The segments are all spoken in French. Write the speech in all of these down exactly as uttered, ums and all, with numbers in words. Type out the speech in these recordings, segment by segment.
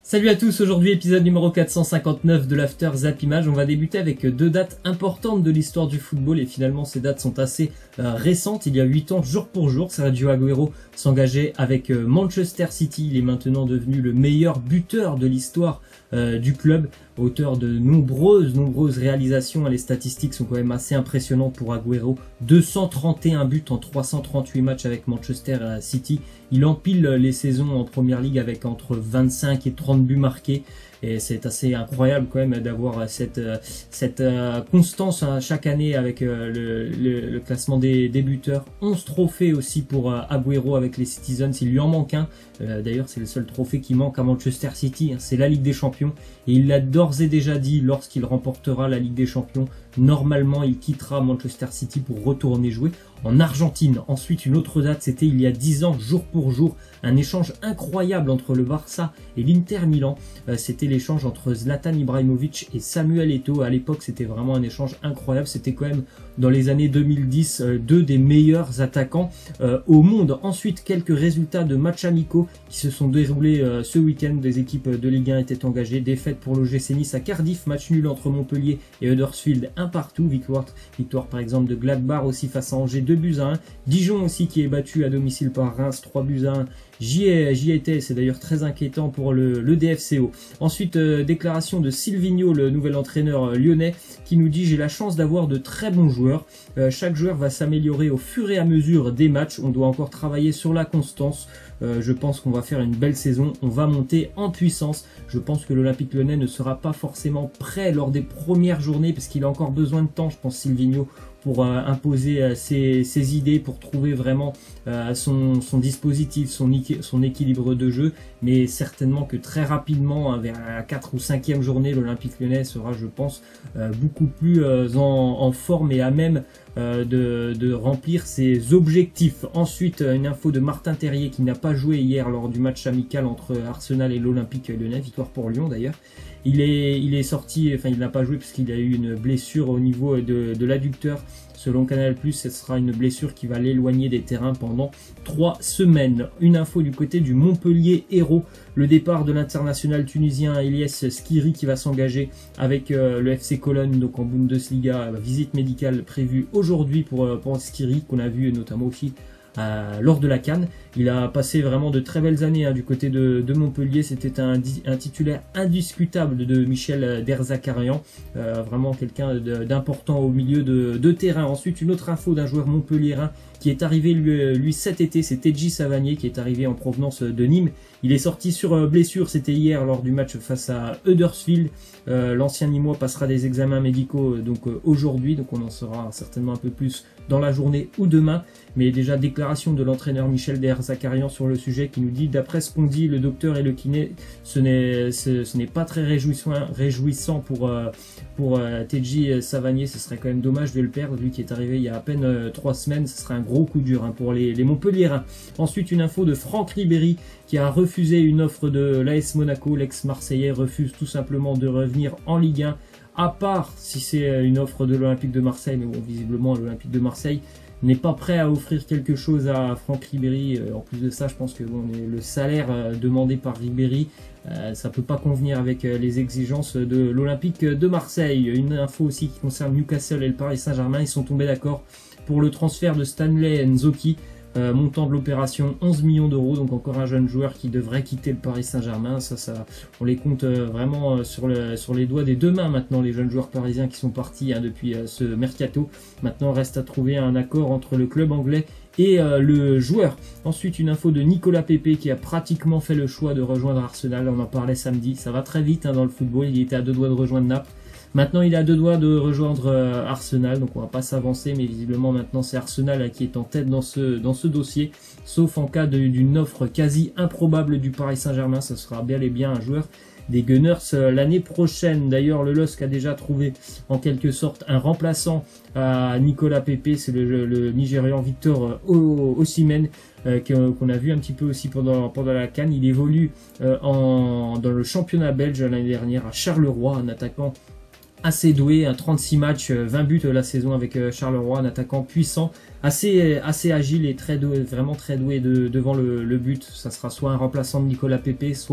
Salut à tous, aujourd'hui épisode numéro quatre cent cinquante-neuf de l'After Zap Image. On va débuter avec deux dates importantes de l'histoire du football et finalement ces dates sont assez euh, récentes. Il y a huit ans, jour pour jour, Sergio Agüero s'engageait avec euh, Manchester City. Il est maintenant devenu le meilleur buteur de l'histoire euh, du club, auteur de nombreuses, nombreuses réalisations. Les statistiques sont quand même assez impressionnantes pour Agüero. deux cent trente et un buts en trois cent trente-huit matchs avec Manchester City. Il empile les saisons en Première Ligue avec entre vingt-cinq et trente buts marqués. Et c'est assez incroyable quand même d'avoir cette, cette constance chaque année avec le, le, le classement des, des buteurs. onze trophées aussi pour Agüero avec les Citizens, il lui en manque un. D'ailleurs c'est le seul trophée qui manque à Manchester City, c'est la Ligue des Champions. Et il l'a d'ores et déjà dit, lorsqu'il remportera la Ligue des Champions, normalement il quittera Manchester City pour retourner jouer en Argentine. Ensuite, une autre date, c'était il y a dix ans, jour pour jour, un échange incroyable entre le Barça et l'Inter Milan. Euh, c'était l'échange entre Zlatan Ibrahimovic et Samuel Eto'o. À l'époque, c'était vraiment un échange incroyable. C'était quand même, dans les années deux mille dix, euh, deux des meilleurs attaquants euh, au monde. Ensuite, quelques résultats de matchs amicaux qui se sont déroulés euh, ce week-end. Des équipes de Ligue un étaient engagées. Défaite pour l'O G C Nice à Cardiff, match nul entre Montpellier et Huddersfield, un partout. Victoire, victoire par exemple de Gladbach aussi face à Angers, deux buts à un. Dijon aussi qui est battu à domicile par Reims, trois buts à un. J'y étais, c'est d'ailleurs très inquiétant pour le, le D F C O. Ensuite, euh, déclaration de Silvinho, le nouvel entraîneur euh, lyonnais, qui nous dit « J'ai la chance d'avoir de très bons joueurs. Euh, chaque joueur va s'améliorer au fur et à mesure des matchs. On doit encore travailler sur la constance. Euh, je pense qu'on va faire une belle saison. On va monter en puissance. Je pense que l'Olympique Lyonnais ne sera pas forcément prêt lors des premières journées parce qu'il a encore besoin de temps, je pense, Silvinho, pour euh, imposer euh, ses, ses idées, pour trouver vraiment euh, son, son dispositif, son, son équilibre de jeu. Mais certainement que très rapidement, hein, vers la quatrième ou cinquième journée, l'Olympique Lyonnais sera, je pense, euh, beaucoup plus euh, en, en forme et à même euh, de, de remplir ses objectifs. Ensuite, une info de Martin Terrier qui n'a pas joué hier lors du match amical entre Arsenal et l'Olympique Lyonnais, victoire pour Lyon d'ailleurs. Il est, il est sorti, enfin il n'a pas joué parce qu'il a eu une blessure au niveau de, de l'adducteur. Selon Canal plus, ce sera une blessure qui va l'éloigner des terrains pendant trois semaines. Une info du côté du Montpellier Hérault, le départ de l'international tunisien Eliès Skiri qui va s'engager avec euh, le F C Cologne, donc en Bundesliga. Visite médicale prévue aujourd'hui pour, euh, pour Skiri, qu'on a vu notamment aussi Euh, lors de la CAN. Il a passé vraiment de très belles années hein, du côté de, de Montpellier. C'était un, un titulaire indiscutable de, de Michel Derzakarian, euh, vraiment quelqu'un d'important au milieu de, de terrain. Ensuite, une autre info d'un joueur montpelliérain qui est arrivé lui, lui cet été, c'est Tedji Savanier qui est arrivé en provenance de Nîmes. Il est sorti sur blessure, c'était hier lors du match face à Huddersfield. Euh, L'ancien Nîmois passera des examens médicaux euh, donc euh, aujourd'hui, donc on en saura certainement un peu plus dans la journée ou demain. Mais déjà déclaration de l'entraîneur Michel Derzakarian sur le sujet qui nous dit « D'après ce qu'on dit, le docteur et le kiné, ce n'est ce, ce n'est pas très réjouissant, réjouissant pour, euh, pour euh, Tedji Savanier. Ce serait quand même dommage de le perdre, lui qui est arrivé il y a à peine euh, trois semaines. Ce serait un gros coup dur hein, pour les, les Montpelliérains. » Ensuite, une info de Franck Ribéry qui a refusé une offre de l'A S Monaco. L'ex-Marseillais refuse tout simplement de revenir en Ligue un, à part si c'est une offre de l'Olympique de Marseille. Mais bon, visiblement, l'Olympique de Marseille n'est pas prêt à offrir quelque chose à Franck Ribéry. En plus de ça, je pense que bon, le salaire demandé par Ribéry, euh, ça peut pas convenir avec les exigences de l'Olympique de Marseille. Une info aussi qui concerne Newcastle et le Paris Saint-Germain. Ils sont tombés d'accord pour le transfert de Stanley Nzoki. Euh, montant de l'opération onze millions d'euros, donc encore un jeune joueur qui devrait quitter le Paris Saint-Germain. Ça, ça, on les compte euh, vraiment euh, sur, le, sur les doigts des deux mains maintenant, les jeunes joueurs parisiens qui sont partis hein, depuis euh, ce mercato. Maintenant, reste à trouver un accord entre le club anglais et euh, le joueur. Ensuite, une info de Nicolas Pepe qui a pratiquement fait le choix de rejoindre Arsenal. On en parlait samedi. Ça va très vite hein, dans le football. Il était à deux doigts de rejoindre Naples. Maintenant, il a deux doigts de rejoindre euh, Arsenal, donc on va pas s'avancer, mais visiblement maintenant c'est Arsenal là, qui est en tête dans ce, dans ce dossier, sauf en cas d'une offre quasi improbable du Paris Saint-Germain. Ça sera bel et bien un joueur des Gunners euh, l'année prochaine. D'ailleurs, le L O S C a déjà trouvé en quelque sorte un remplaçant à Nicolas Pepe, c'est le, le Nigérian Victor Osimhen, euh, qu'on a vu un petit peu aussi pendant, pendant la CAN. Il évolue euh, en, dans le championnat belge l'année dernière à Charleroi, un attaquant assez doué, un trente-six matchs, vingt buts la saison avec Charleroi, un attaquant puissant, assez, assez agile et très doué, vraiment très doué de, devant le, le but. Ça sera soit un remplaçant de Nicolas Pepe, soit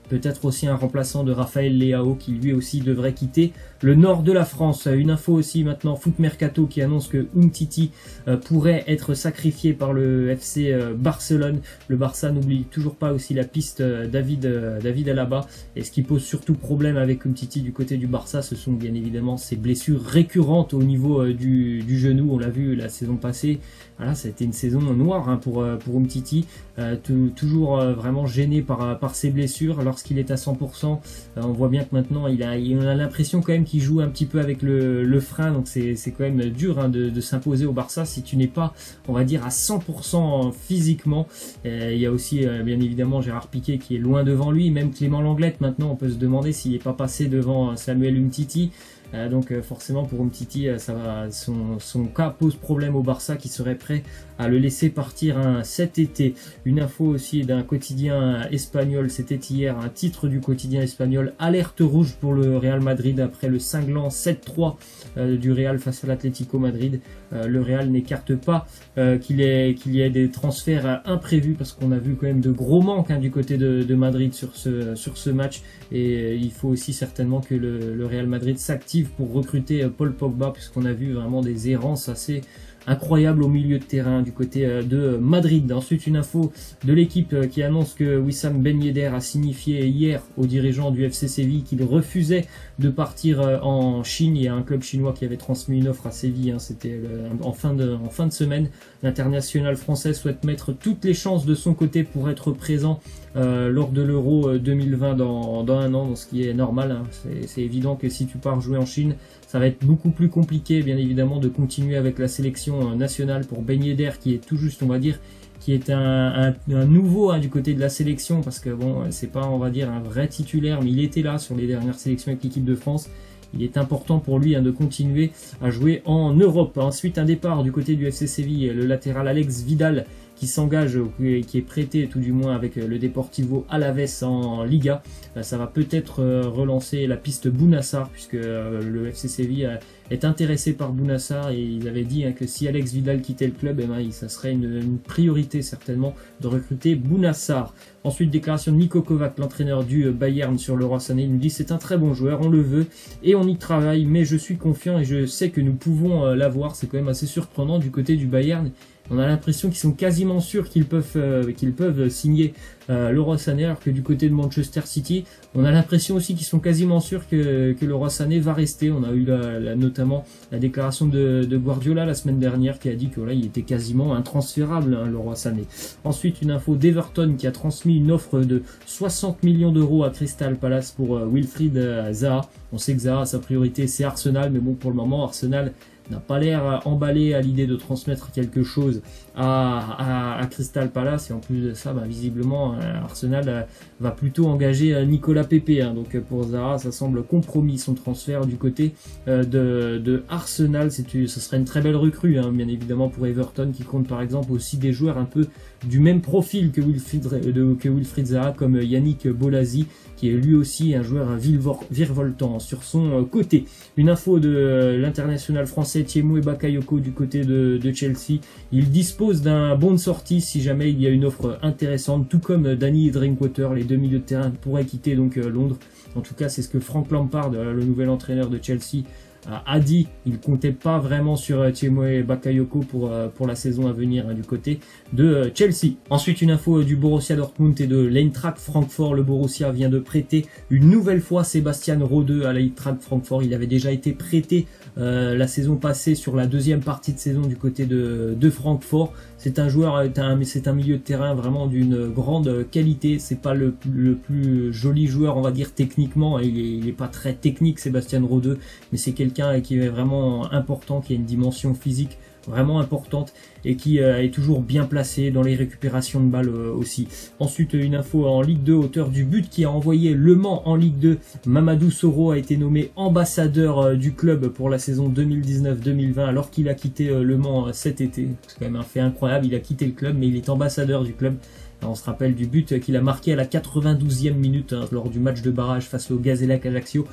peut-être aussi un remplaçant de Raphaël Leao qui lui aussi devrait quitter le nord de la France. Une info aussi maintenant, Foot Mercato qui annonce que Umtiti euh, pourrait être sacrifié par le F C euh, Barcelone. Le Barça n'oublie toujours pas aussi la piste euh, David, euh, David Alaba, et ce qui pose surtout problème avec Umtiti du côté du Barça, ce sont bien évidemment ses blessures récurrentes au niveau euh, du, du genou. On l'a vu la saison passée, voilà, ça a été une saison noire hein, pour, euh, pour Umtiti, euh, toujours euh, vraiment gêné par, par ses blessures. Lorsqu'il est à cent pour cent, euh, on voit bien que maintenant il a, il a l'impression quand même qu'il joue un petit peu avec le, le frein, donc c'est quand même dur hein, de, de s'imposer au Barça si tu n'es pas, on va dire, à cent pour cent physiquement. Euh, il y a aussi euh, bien évidemment Gérard Piqué qui est loin devant lui, même Clément Lenglet maintenant on peut se demander s'il n'est pas passé devant Samuel Umtiti. Euh, donc euh, forcément pour Umtiti, euh, ça va, son, son cas pose problème au Barça qui serait prêt à le laisser partir hein, cet été. Une info aussi d'un quotidien espagnol, c'était hier un titre du quotidien espagnol, alerte rouge pour le Real Madrid après le cinglant sept trois euh, du Real face à l'Atlético Madrid. Euh, le Real n'écarte pas euh, qu'il qu'il y ait des transferts euh, imprévus parce qu'on a vu quand même de gros manques hein, du côté de, de Madrid sur ce, sur ce match, et euh, il faut aussi certainement que le, le Real Madrid s'active pour recruter Paul Pogba, puisqu'on a vu vraiment des errances assez incroyables au milieu de terrain du côté de Madrid. Ensuite, une info de l'équipe qui annonce que Wissam Ben Yedder a signifié hier aux dirigeants du F C Séville qu'il refusait de partir en Chine. Il y a un club chinois qui avait transmis une offre à Séville, hein, c'était en, fin de, en fin de semaine. L'international français souhaite mettre toutes les chances de son côté pour être présent euh, lors de l'Euro deux mille vingt dans, dans un an, dans ce qui est normal. Hein. C'est évident que si tu pars jouer en Chine, ça va être beaucoup plus compliqué, bien évidemment, de continuer avec la sélection nationale pour Ben Yedder, qui est tout juste, on va dire, qui est un, un, un nouveau hein, du côté de la sélection, parce que bon, c'est pas, on va dire, un vrai titulaire, mais il était là sur les dernières sélections avec l'équipe de France. Il est important pour lui hein, de continuer à jouer en Europe. Ensuite, un départ du côté du F C Séville, le latéral Alex Vidal, qui s'engage, qui est prêté tout du moins avec le Deportivo Alavés en Liga. Ça va peut-être relancer la piste Bounassar, puisque le F C Séville est intéressé par Bounassar, et ils avaient dit hein, que si Alex Vidal quittait le club, eh ben, ça serait une, une priorité certainement de recruter Bounassar. Ensuite, déclaration de Niko Kovac, l'entraîneur du Bayern sur Leroy Sané. Il nous dit c'est un très bon joueur, on le veut et on y travaille, mais je suis confiant et je sais que nous pouvons l'avoir. C'est quand même assez surprenant du côté du Bayern. On a l'impression qu'ils sont quasiment sûrs qu'ils peuvent, euh, qu'ils peuvent signer euh, Leroy Sané, alors que du côté de Manchester City, on a l'impression aussi qu'ils sont quasiment sûrs que, que Leroy Sané va rester. On a eu la, la, notamment la déclaration de, de Guardiola la semaine dernière qui a dit que voilà, il était quasiment intransférable, hein, Leroy Sané. Ensuite, une info d'Everton qui a transmis une offre de soixante millions d'euros à Crystal Palace pour euh, Wilfried euh, Zaha. On sait que Zaha, sa priorité c'est Arsenal, mais bon, pour le moment, Arsenal n'a pas l'air emballé à l'idée de transmettre quelque chose à, à, à Crystal Palace, et en plus de ça, bah, visiblement Arsenal euh, va plutôt engager euh, Nicolas Pepe, hein. Donc pour Zaha, ça semble compromis son transfert du côté euh, de, de Arsenal. Ce serait une très belle recrue, hein, bien évidemment pour Everton, qui compte par exemple aussi des joueurs un peu du même profil que Wilfried, de, que Wilfried Zaha, comme Yannick Bolasie, qui est lui aussi un joueur virevoltant sur son côté. Une info de l'international français Thiemo Bakayoko du côté de, de Chelsea. Il dispose d'un bon de sortie si jamais il y a une offre intéressante, tout comme Danny Drinkwater. Les deux milieux de terrain pourraient quitter donc Londres. En tout cas, c'est ce que Frank Lampard, le nouvel entraîneur de Chelsea, a dit. Il comptait pas vraiment sur Thiemo Bakayoko pour, pour la saison à venir, hein, du côté de Chelsea. Ensuite, une info du Borussia Dortmund et de l'Eintracht Francfort. Le Borussia vient de prêter une nouvelle fois Sébastien Rode à l'Eintracht Francfort. Il avait déjà été prêté euh, la saison passée sur la deuxième partie de saison du côté de, de Francfort. C'est un joueur, c'est un milieu de terrain vraiment d'une grande qualité. C'est pas le, le plus joli joueur, on va dire, techniquement. Il est, il est pas très technique, Sébastien Rode, mais c'est quelqu'un qui est vraiment important, qui a une dimension physique vraiment importante et qui euh, est toujours bien placé dans les récupérations de balles euh, aussi. Ensuite, une info en Ligue deux, auteur du but qui a envoyé Le Mans en Ligue deux, Mamadou Soro a été nommé ambassadeur euh, du club pour la saison deux mille dix-neuf deux mille vingt, alors qu'il a quitté euh, Le Mans euh, cet été. C'est quand même un fait incroyable, il a quitté le club mais il est ambassadeur du club. On se rappelle du but qu'il a marqué à la quatre-vingt-douzième minute, hein, lors du match de barrage face au Gazélec Ajaccio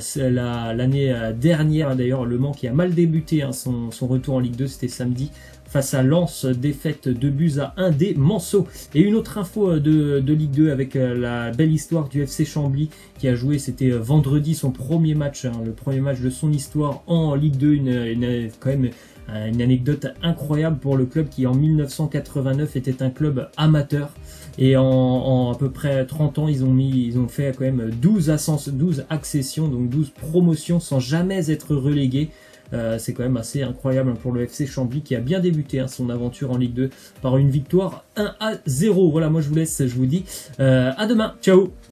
l'année la, la, dernière. D'ailleurs, Le Mans qui a mal débuté, hein, son, son retour en Ligue deux, c'était samedi face à Lens, défaite de buts à un des Manceaux. Et une autre info de, de Ligue deux avec la belle histoire du F C Chambly qui a joué, c'était vendredi, son premier match, hein, le premier match de son histoire en Ligue deux, une, une, quand même une anecdote incroyable pour le club qui en mille neuf cent quatre-vingt-neuf était un club amateur. Et en, en à peu près trente ans, ils ont mis, ils ont fait quand même douze, ascens, douze accessions, donc douze promotions sans jamais être relégués. Euh, c'est quand même assez incroyable pour le F C Chambly qui a bien débuté hein, son aventure en Ligue deux par une victoire un à zéro. Voilà, moi je vous laisse, je vous dis euh, à demain. Ciao.